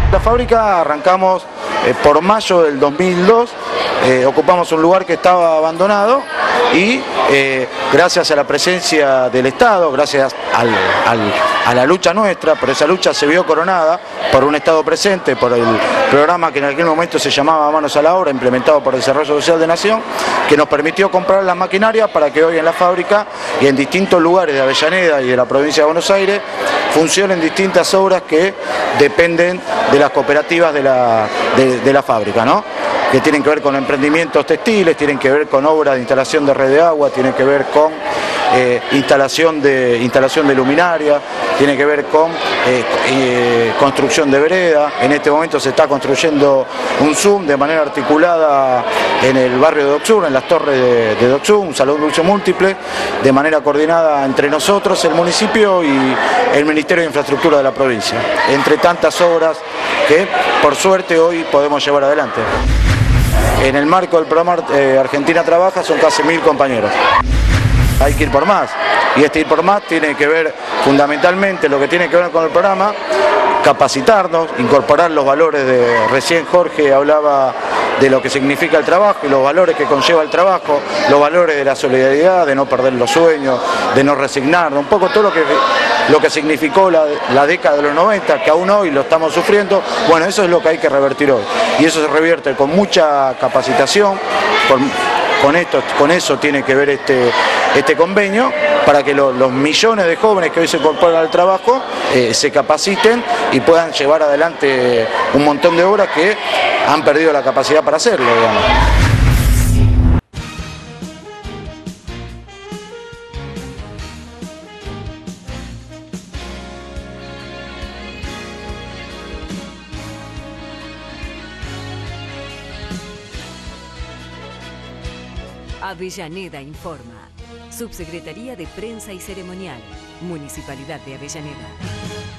La fábrica arrancamos por mayo del 2002, ocupamos un lugar que estaba abandonado y gracias a la presencia del Estado, gracias a la lucha nuestra, pero esa lucha se vio coronada por un Estado presente, por el programa que en aquel momento se llamaba Manos a la Obra, implementado por el Desarrollo Social de Nación, que nos permitió comprar la maquinaria para que hoy en la fábrica y en distintos lugares de Avellaneda y de la provincia de Buenos Aires funcionen distintas obras que dependen de las cooperativas de la fábrica, ¿no? Que tienen que ver con emprendimientos textiles, tienen que ver con obras de instalación de red de agua, tienen que ver con instalación de luminaria, tiene que ver con construcción de vereda. En este momento se está construyendo un Zoom de manera articulada en el barrio de Dock Sur, en las torres de Dock Sur, un salón de uso múltiple, de manera coordinada entre nosotros, el municipio y el Ministerio de Infraestructura de la provincia, entre tantas obras que por suerte hoy podemos llevar adelante. En el marco del programa Argentina Trabaja son casi 1000 compañeros. Hay que ir por más, y este ir por más tiene que ver fundamentalmente lo que tiene que ver con el programa, capacitarnos, incorporar los valores recién Jorge hablaba de lo que significa el trabajo y los valores que conlleva el trabajo, los valores de la solidaridad, de no perder los sueños, de no resignarnos, un poco todo lo que significó la década de los 90, que aún hoy lo estamos sufriendo. Bueno, eso es lo que hay que revertir hoy, y eso se revierte con mucha capacitación. Con eso tiene que ver este convenio, para que los millones de jóvenes que hoy se incorporan al trabajo se capaciten y puedan llevar adelante un montón de obras que han perdido la capacidad para hacerlo, digamos. Avellaneda informa. Subsecretaría de Prensa y Ceremonial. Municipalidad de Avellaneda.